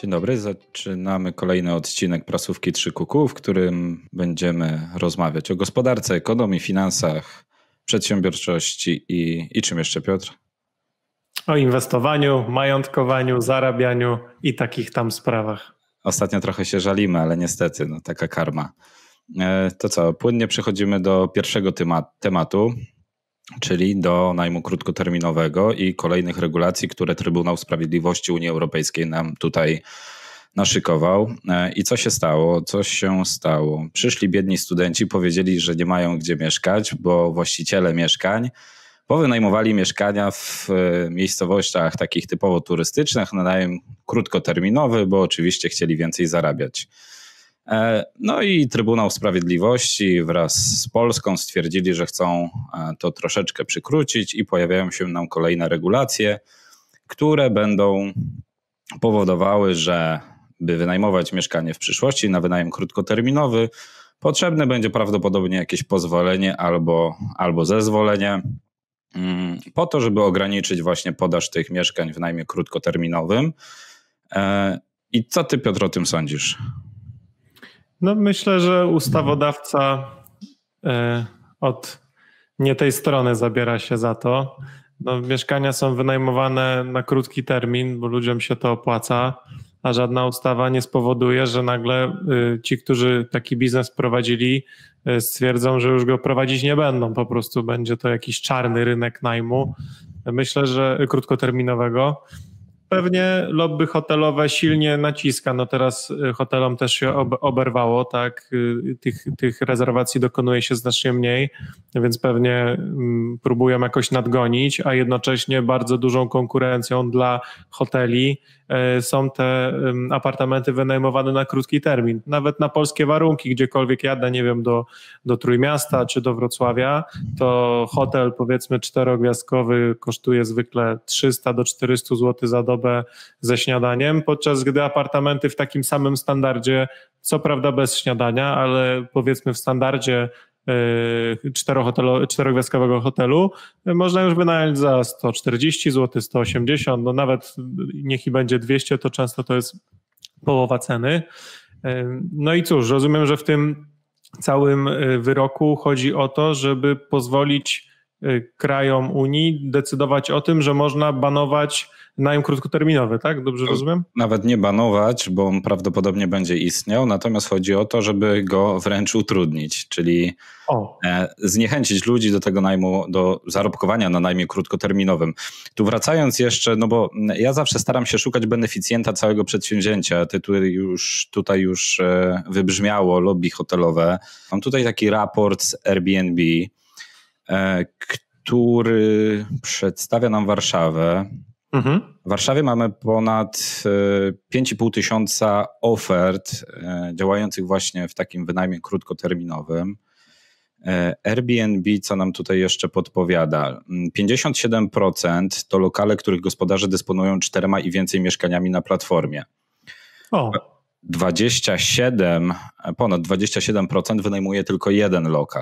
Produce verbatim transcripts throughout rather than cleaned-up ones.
Dzień dobry, zaczynamy kolejny odcinek Prasówki trzy Q Q, w którym będziemy rozmawiać o gospodarce, ekonomii, finansach, przedsiębiorczości i, i czym jeszcze, Piotr? O inwestowaniu, majątkowaniu, zarabianiu i takich tam sprawach. Ostatnio trochę się żalimy, ale niestety, no taka karma. To co, płynnie przechodzimy do pierwszego tematu, czyli do najmu krótkoterminowego i kolejnych regulacji, które Trybunał Sprawiedliwości Unii Europejskiej nam tutaj naszykował. I co się stało? Co się stało? Przyszli biedni studenci, powiedzieli, że nie mają gdzie mieszkać, bo właściciele mieszkań powynajmowali mieszkania w miejscowościach takich typowo turystycznych na najem krótkoterminowy, bo oczywiście chcieli więcej zarabiać. No i Trybunał Sprawiedliwości wraz z Polską stwierdzili, że chcą to troszeczkę przykrócić i pojawiają się nam kolejne regulacje, które będą powodowały, że by wynajmować mieszkanie w przyszłości na wynajem krótkoterminowy, potrzebne będzie prawdopodobnie jakieś pozwolenie albo, albo zezwolenie po to, żeby ograniczyć właśnie podaż tych mieszkań w najmie krótkoterminowym. I co ty, Piotr, o tym sądzisz? No myślę, że ustawodawca od nie tej strony zabiera się za to. No, mieszkania są wynajmowane na krótki termin, bo ludziom się to opłaca, a żadna ustawa nie spowoduje, że nagle ci, którzy taki biznes prowadzili, stwierdzą, że już go prowadzić nie będą. Po prostu będzie to jakiś czarny rynek najmu. Myślę, że krótkoterminowego. Pewnie lobby hotelowe silnie naciska. No teraz hotelom też się oberwało, tak? Tych, tych rezerwacji dokonuje się znacznie mniej, więc pewnie próbują jakoś nadgonić, a jednocześnie bardzo dużą konkurencją dla hoteli są te apartamenty wynajmowane na krótki termin. Nawet na polskie warunki, gdziekolwiek jadę, nie wiem, do, do Trójmiasta czy do Wrocławia, to hotel powiedzmy czterogwiazdkowy kosztuje zwykle trzysta do czterystu złotych za dobę ze śniadaniem, podczas gdy apartamenty w takim samym standardzie, co prawda bez śniadania, ale powiedzmy w standardzie czterogwiazdkowego hotelu można już wynająć za sto czterdzieści złotych, sto osiemdziesiąt, no nawet niech i będzie dwieście, to często to jest połowa ceny. No i cóż, rozumiem, że w tym całym wyroku chodzi o to, żeby pozwolić krajom Unii decydować o tym, że można banować najem krótkoterminowy, tak? Dobrze to rozumiem? Nawet nie banować, bo on prawdopodobnie będzie istniał, natomiast chodzi o to, żeby go wręcz utrudnić, czyli o. zniechęcić ludzi do tego najmu, do zarobkowania na najmie krótkoterminowym. Tu wracając jeszcze, no bo ja zawsze staram się szukać beneficjenta całego przedsięwzięcia. Tutaj już, tutaj już wybrzmiało lobby hotelowe. Mam tutaj taki raport z Airbnb, który przedstawia nam Warszawę. Mhm. W Warszawie mamy ponad pięć i pół tysiąca ofert działających właśnie w takim wynajmie krótkoterminowym. Airbnb, co nam tutaj jeszcze podpowiada? pięćdziesiąt siedem procent to lokale, których gospodarze dysponują czterema i więcej mieszkaniami na platformie. O. dwadzieścia siedem, ponad dwadzieścia siedem procent wynajmuje tylko jeden lokal.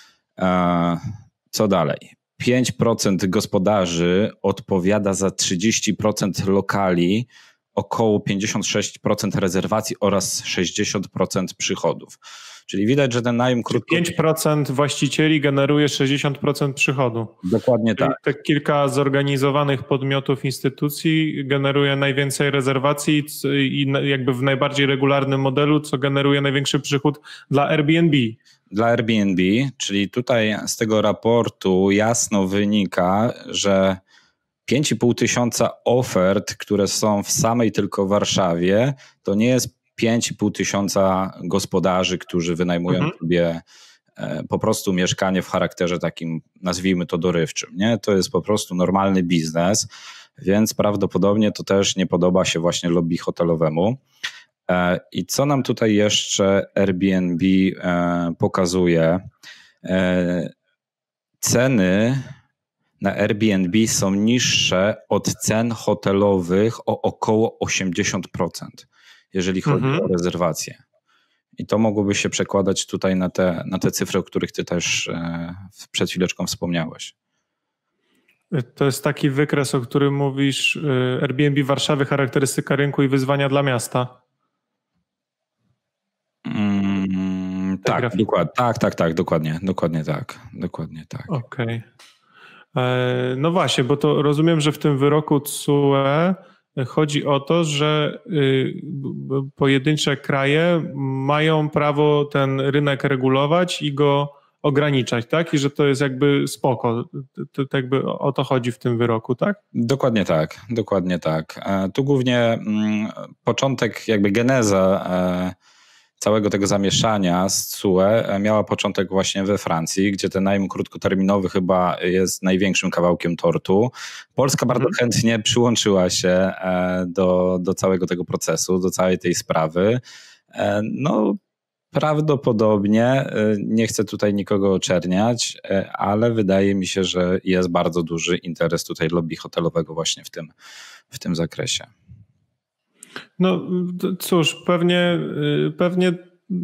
Co dalej? pięć procent gospodarzy odpowiada za trzydzieści procent lokali, około pięćdziesiąt sześć procent rezerwacji oraz sześćdziesiąt procent przychodów. Czyli widać, że ten najem krótko... pięć procent właścicieli generuje sześćdziesiąt procent przychodu. Dokładnie tak. Te kilka zorganizowanych podmiotów, instytucji generuje najwięcej rezerwacji i jakby w najbardziej regularnym modelu, co generuje największy przychód dla Airbnb. Dla Airbnb, czyli tutaj z tego raportu jasno wynika, że pięć i pół tysiąca ofert, które są w samej tylko Warszawie, to nie jest pięć i pół tysiąca gospodarzy, którzy wynajmują mhm. sobie po prostu mieszkanie w charakterze takim, nazwijmy to dorywczym. Nie? To jest po prostu normalny biznes, więc prawdopodobnie to też nie podoba się właśnie lobby hotelowemu. I co nam tutaj jeszcze Airbnb pokazuje? Ceny na Airbnb są niższe od cen hotelowych o około osiemdziesiąt procent, jeżeli chodzi mhm. o rezerwacje. I to mogłoby się przekładać tutaj na te, na te cyfry, o których ty też przed chwileczką wspomniałeś. To jest taki wykres, o którym mówisz, Airbnb Warszawy, charakterystyka rynku i wyzwania dla miasta. Mm, tak, dokładnie, tak, tak, tak, dokładnie, dokładnie tak, dokładnie tak. Okej. Okay. No właśnie, bo to rozumiem, że w tym wyroku T S U E chodzi o to, że pojedyncze kraje mają prawo ten rynek regulować i go ograniczać, tak? I że to jest jakby spoko. To, to jakby o to chodzi w tym wyroku, tak? Dokładnie tak, dokładnie tak. Tu głównie mm, początek, jakby geneza e, całego tego zamieszania z T S U E miała początek właśnie we Francji, gdzie ten najem krótkoterminowy chyba jest największym kawałkiem tortu. Polska bardzo mhm. chętnie przyłączyła się do, do całego tego procesu, do całej tej sprawy. No prawdopodobnie, nie chcę tutaj nikogo oczerniać, ale wydaje mi się, że jest bardzo duży interes tutaj lobby hotelowego właśnie w tym, w tym zakresie. No cóż, pewnie, pewnie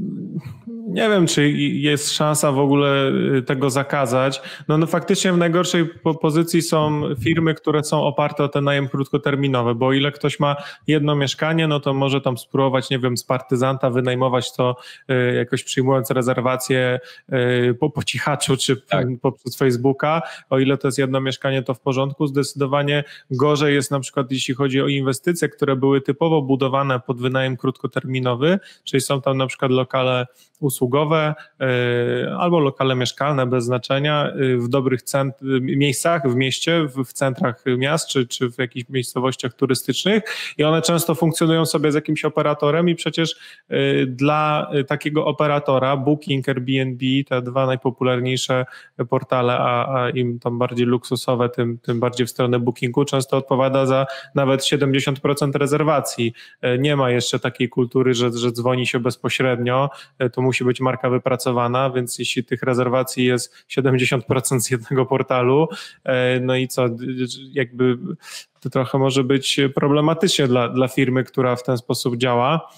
nie wiem, czy jest szansa w ogóle tego zakazać. No, no faktycznie w najgorszej pozycji są firmy, które są oparte o ten najem krótkoterminowy, bo o ile ktoś ma jedno mieszkanie, no to może tam spróbować, nie wiem, z partyzanta wynajmować to jakoś przyjmując rezerwację po, po cichaczu czy tak. poprzez Facebooka. O ile to jest jedno mieszkanie, to w porządku. Zdecydowanie gorzej jest na przykład, jeśli chodzi o inwestycje, które były typowo budowane pod wynajem krótkoterminowy, czyli są tam na przykład lokale usługowe albo lokale mieszkalne bez znaczenia w dobrych cent- miejscach w mieście, w, w centrach miast czy, czy w jakichś miejscowościach turystycznych i one często funkcjonują sobie z jakimś operatorem i przecież dla takiego operatora Booking, Airbnb, te dwa najpopularniejsze portale, a, a im tam bardziej luksusowe, tym, tym bardziej w stronę Bookingu, często odpowiada za nawet siedemdziesiąt procent rezerwacji. Nie ma jeszcze takiej kultury, że, że dzwoni się bezpośrednio, to musi być marka wypracowana, więc jeśli tych rezerwacji jest siedemdziesiąt procent z jednego portalu, no i co, jakby to trochę może być problematycznie dla, dla firmy, która w ten sposób działa.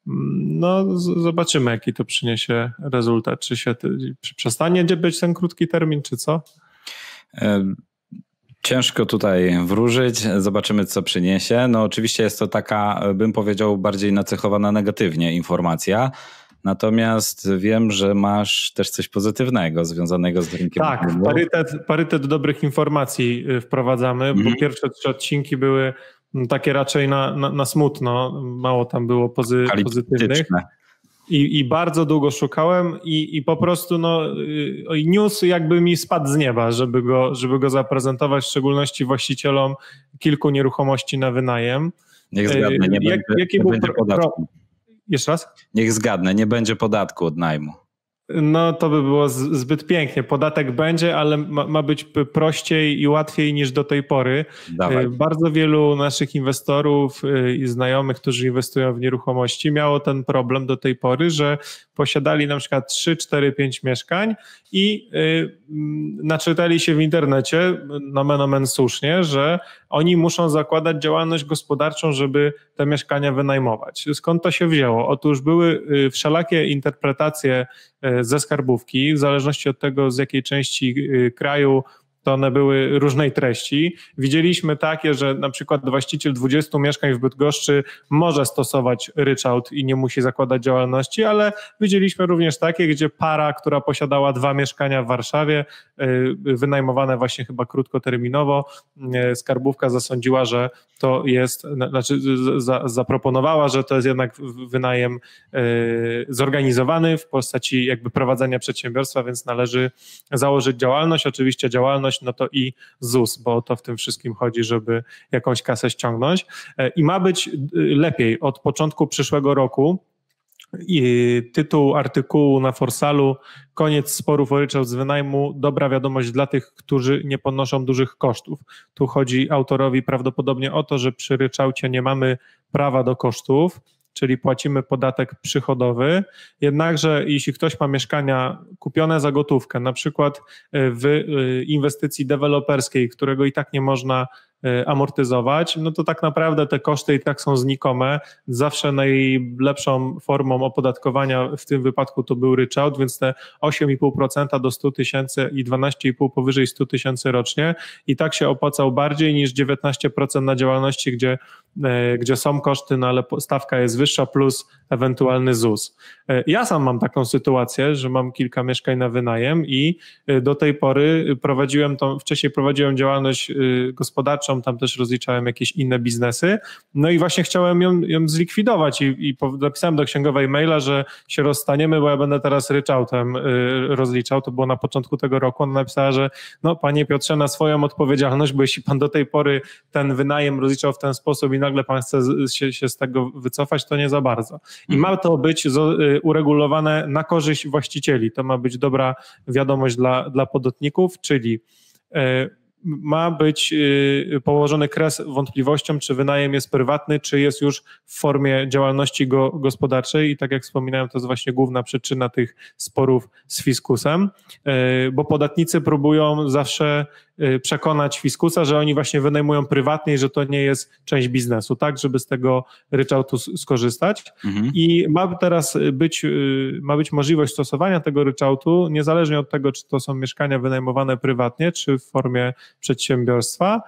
No zobaczymy, jaki to przyniesie rezultat. Czy się czy przestanie być ten krótki termin, czy co? Ciężko tutaj wróżyć, zobaczymy, co przyniesie. No oczywiście jest to taka, bym powiedział, bardziej nacechowana negatywnie informacja, natomiast wiem, że masz też coś pozytywnego związanego z rynkiem. Tak, parytet, parytet dobrych informacji wprowadzamy, mhm. bo pierwsze trzy odcinki były takie raczej na, na, na smutno, mało tam było pozy, pozytywnych. I, I bardzo długo szukałem i, i po prostu no, news jakby mi spadł z nieba, żeby go, żeby go zaprezentować, w szczególności właścicielom kilku nieruchomości na wynajem. Niech zgadnę, nie, Jak, będzie, nie będzie podatku. Pro... Jeszcze raz? Niech zgadnę, nie będzie podatku od najmu. No to by było z, zbyt pięknie. Podatek będzie, ale ma, ma być prościej i łatwiej niż do tej pory. Dawaj. Bardzo wielu naszych inwestorów i znajomych, którzy inwestują w nieruchomości, miało ten problem do tej pory, że posiadali na przykład trzy, cztery, pięć mieszkań i y, naczytali się w internecie, nomen omen słusznie, że oni muszą zakładać działalność gospodarczą, żeby te mieszkania wynajmować. Skąd to się wzięło? Otóż były wszelakie interpretacje ze skarbówki, w zależności od tego, z jakiej części kraju to one były różnej treści. Widzieliśmy takie, że na przykład właściciel dwudziestu mieszkań w Bydgoszczy może stosować ryczałt i nie musi zakładać działalności, ale widzieliśmy również takie, gdzie para, która posiadała dwa mieszkania w Warszawie, wynajmowane właśnie chyba krótkoterminowo, skarbówka zasądziła, że to jest, znaczy za, zaproponowała, że to jest jednak wynajem zorganizowany w postaci jakby prowadzenia przedsiębiorstwa, więc należy założyć działalność. Oczywiście działalność no to i ZUS, bo to w tym wszystkim chodzi, żeby jakąś kasę ściągnąć. I ma być lepiej od początku przyszłego roku. I tytuł artykułu na Forsalu: koniec sporów o ryczałt z wynajmu, dobra wiadomość dla tych, którzy nie ponoszą dużych kosztów. Tu chodzi autorowi prawdopodobnie o to, że przy ryczałcie nie mamy prawa do kosztów, czyli płacimy podatek przychodowy, jednakże jeśli ktoś ma mieszkania kupione za gotówkę, na przykład w inwestycji deweloperskiej, którego i tak nie można amortyzować, no to tak naprawdę te koszty i tak są znikome. Zawsze najlepszą formą opodatkowania w tym wypadku to był ryczałt, więc te osiem i pół procent do stu tysięcy i dwanaście i pół procent powyżej stu tysięcy rocznie i tak się opłacał bardziej niż dziewiętnaście procent na działalności, gdzie, gdzie są koszty, no ale stawka jest wyższa plus ewentualny Z U S. Ja sam mam taką sytuację, że mam kilka mieszkań na wynajem i do tej pory prowadziłem tą, wcześniej prowadziłem działalność gospodarczą, tam też rozliczałem jakieś inne biznesy, no i właśnie chciałem ją, ją zlikwidować i, i napisałem do księgowej maila, że się rozstaniemy, bo ja będę teraz ryczałtem rozliczał, to było na początku tego roku, ona napisała, że no panie Piotrze, na swoją odpowiedzialność, bo jeśli pan do tej pory ten wynajem rozliczał w ten sposób i nagle pan chce się, się z tego wycofać, to nie za bardzo. I ma to być uregulowane na korzyść właścicieli. To ma być dobra wiadomość dla, dla podatników, czyli ma być położony kres wątpliwościom, czy wynajem jest prywatny, czy jest już w formie działalności go, gospodarczej i tak jak wspominałem, to jest właśnie główna przyczyna tych sporów z fiskusem, bo podatnicy próbują zawsze przekonać fiskusa, że oni właśnie wynajmują prywatnie i że to nie jest część biznesu, tak, żeby z tego ryczałtu skorzystać. Mhm. I ma teraz być, ma być możliwość stosowania tego ryczałtu, niezależnie od tego, czy to są mieszkania wynajmowane prywatnie, czy w formie przedsiębiorstwa,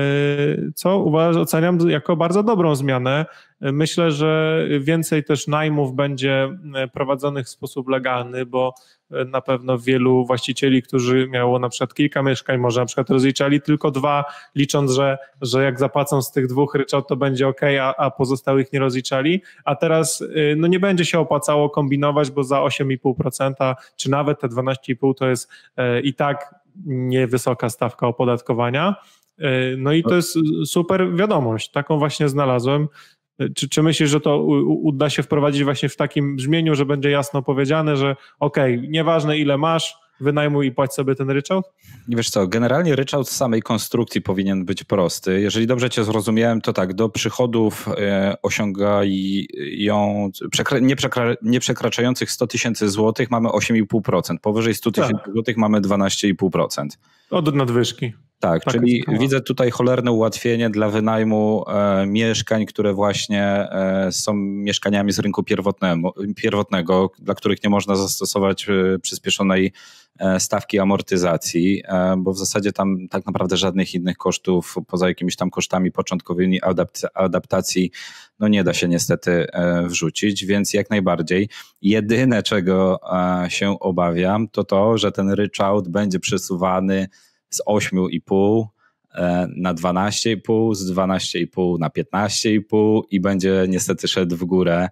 co uważam, oceniam jako bardzo dobrą zmianę. Myślę, że więcej też najmów będzie prowadzonych w sposób legalny, bo na pewno wielu właścicieli, którzy miało na przykład kilka mieszkań, może na przykład rozliczali tylko dwa, licząc, że, że jak zapłacą z tych dwóch ryczałt, to będzie ok, a, a pozostałych nie rozliczali, a teraz no nie będzie się opłacało kombinować, bo za osiem i pół procent czy nawet te dwanaście i pół to jest i tak niewysoka stawka opodatkowania. No i to jest super wiadomość, taką właśnie znalazłem. Czy, czy myślisz, że to u, uda się wprowadzić właśnie w takim brzmieniu, że będzie jasno powiedziane, że okej, okay, nieważne ile masz, wynajmuj i płać sobie ten ryczałt? Wiesz co, generalnie ryczałt z samej konstrukcji powinien być prosty. Jeżeli dobrze cię zrozumiałem, to tak, do przychodów e, osiągają przekra, nie, przekra, nie przekraczających sto tysięcy złotych mamy osiem i pół procent, powyżej stu tysięcy tak. złotych mamy dwanaście i pół procent. Od nadwyżki. Tak, tak, czyli widzę tutaj cholerne ułatwienie dla wynajmu e, mieszkań, które właśnie e, są mieszkaniami z rynku pierwotnego, pierwotnego, dla których nie można zastosować e, przyspieszonej e, stawki amortyzacji, e, bo w zasadzie tam tak naprawdę żadnych innych kosztów, poza jakimiś tam kosztami początkowymi adapt- adaptacji, no nie da się niestety e, wrzucić, więc jak najbardziej. Jedyne, czego e, się obawiam, to to, że ten ryczałt będzie przesuwany z osiem i pół na dwanaście i pół, z dwanaście i pół na piętnaście i pół i będzie niestety szedł w górę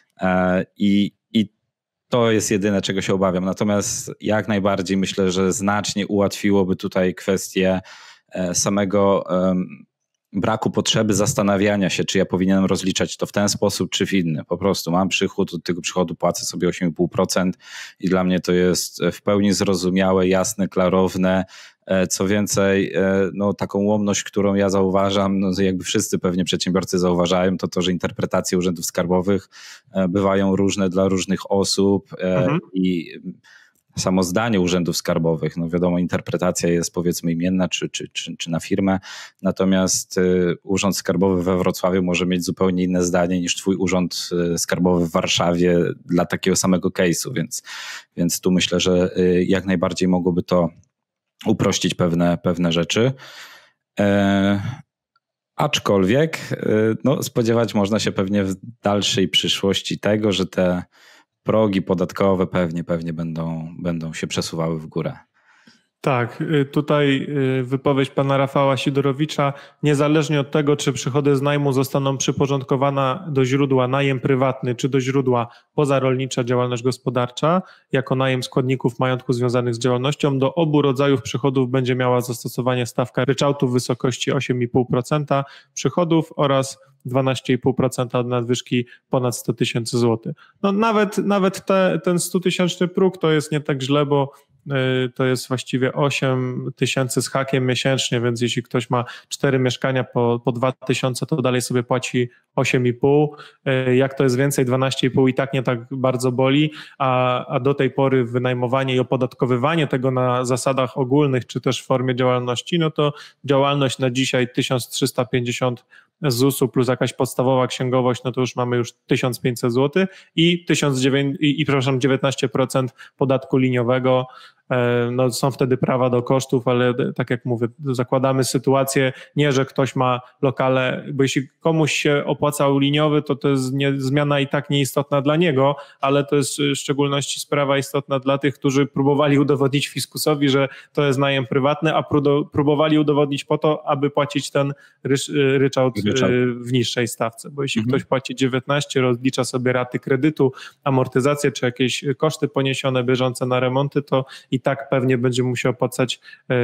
i, i to jest jedyne, czego się obawiam. Natomiast jak najbardziej myślę, że znacznie ułatwiłoby tutaj kwestię samego braku potrzeby zastanawiania się, czy ja powinienem rozliczać to w ten sposób, czy w inny. Po prostu mam przychód, od tego przychodu płacę sobie osiem i pół procent i dla mnie to jest w pełni zrozumiałe, jasne, klarowne. Co więcej, no, taką ułomność, którą ja zauważam, no, jakby wszyscy pewnie przedsiębiorcy zauważają, to to, że interpretacje urzędów skarbowych bywają różne dla różnych osób mhm. i samo zdanie urzędów skarbowych, no wiadomo, interpretacja jest powiedzmy imienna czy, czy, czy, czy na firmę, natomiast urząd skarbowy we Wrocławiu może mieć zupełnie inne zdanie niż twój urząd skarbowy w Warszawie dla takiego samego case'u, więc, więc tu myślę, że jak najbardziej mogłoby to uprościć pewne, pewne rzeczy. E, aczkolwiek no, spodziewać można się pewnie w dalszej przyszłości tego, że te progi podatkowe pewnie, pewnie będą, będą się przesuwały w górę. Tak, tutaj wypowiedź pana Rafała Sidorowicza, niezależnie od tego, czy przychody z najmu zostaną przyporządkowane do źródła najem prywatny, czy do źródła pozarolnicza działalność gospodarcza, jako najem składników majątku związanych z działalnością, do obu rodzajów przychodów będzie miała zastosowanie stawka ryczałtu w wysokości osiem i pół procent przychodów oraz dwanaście i pół procent od nadwyżki ponad sto tysięcy złotych. No nawet, nawet te, ten stu tysięczny próg to jest nie tak źle, bo to jest właściwie osiem tysięcy z hakiem miesięcznie, więc jeśli ktoś ma cztery mieszkania po, po dwa tysiące, to dalej sobie płaci osiem i pół. Jak to jest więcej, dwanaście i pół i tak nie tak bardzo boli, a, a do tej pory wynajmowanie i opodatkowywanie tego na zasadach ogólnych, czy też w formie działalności, no to działalność na dzisiaj tysiąc trzysta pięćdziesiąt z zusu plus jakaś podstawowa księgowość, no to już mamy już tysiąc pięćset złotych i, tysiąc dziewięćset, i, i przepraszam, dziewiętnaście procent podatku liniowego. No, są wtedy prawa do kosztów, ale tak jak mówię, zakładamy sytuację, nie, że ktoś ma lokale, bo jeśli komuś się opłacał liniowy, to to jest nie, zmiana i tak nieistotna dla niego, ale to jest w szczególności sprawa istotna dla tych, którzy próbowali udowodnić fiskusowi, że to jest najem prywatny, a próbowali udowodnić po to, aby płacić ten rycz, ryczałt w niższej stawce, bo jeśli mhm. ktoś płaci dziewiętnaście, rozlicza sobie raty kredytu, amortyzację czy jakieś koszty poniesione bieżące na remonty, to i tak pewnie będzie musiał opłacać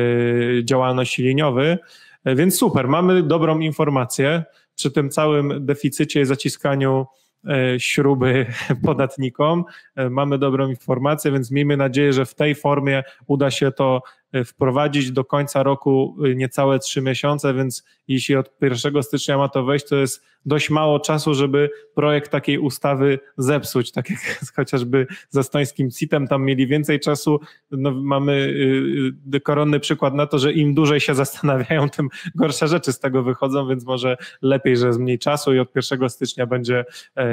y, działalność liniowy, więc super, mamy dobrą informację przy tym całym deficycie i zaciskaniu y, śruby podatnikom, y, mamy dobrą informację, więc miejmy nadzieję, że w tej formie uda się to wprowadzić do końca roku niecałe trzy miesiące, więc jeśli od pierwszego stycznia ma to wejść, to jest dość mało czasu, żeby projekt takiej ustawy zepsuć, tak jak chociażby z estońskim C I T-em, tam mieli więcej czasu, no, mamy koronny przykład na to, że im dłużej się zastanawiają, tym gorsze rzeczy z tego wychodzą, więc może lepiej, że jest mniej czasu i od pierwszego stycznia będzie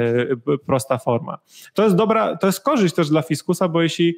prosta forma. To jest dobra, to jest korzyść też dla fiskusa, bo jeśli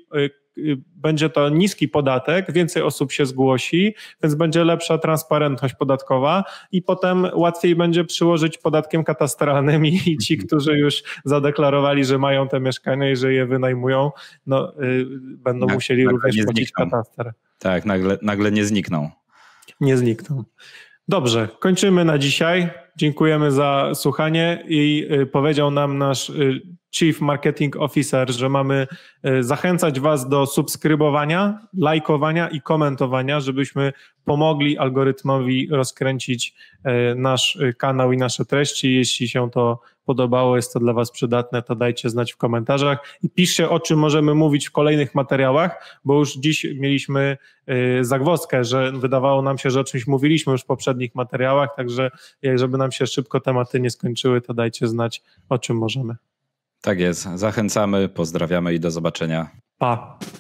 będzie to niski podatek, więcej osób się zgłosi, więc będzie lepsza transparentność podatkowa i potem łatwiej będzie przyłożyć podatkiem katastralnym i ci, którzy już zadeklarowali, że mają te mieszkania i że je wynajmują, no, y, będą tak, musieli również płacić kataster. Tak, nagle, nagle nie znikną. Nie znikną. Dobrze, kończymy na dzisiaj. Dziękujemy za słuchanie i powiedział nam nasz Chief Marketing Officer, że mamy zachęcać Was do subskrybowania, lajkowania i komentowania, żebyśmy pomogli algorytmowi rozkręcić nasz kanał i nasze treści. Jeśli się to podobało, jest to dla Was przydatne, to dajcie znać w komentarzach i piszcie, o czym możemy mówić w kolejnych materiałach, bo już dziś mieliśmy zagwozdkę, że wydawało nam się, że o czymś mówiliśmy już w poprzednich materiałach, także żeby nam się szybko tematy nie skończyły, to dajcie znać, o czym możemy. Tak jest. Zachęcamy, pozdrawiamy i do zobaczenia. Pa.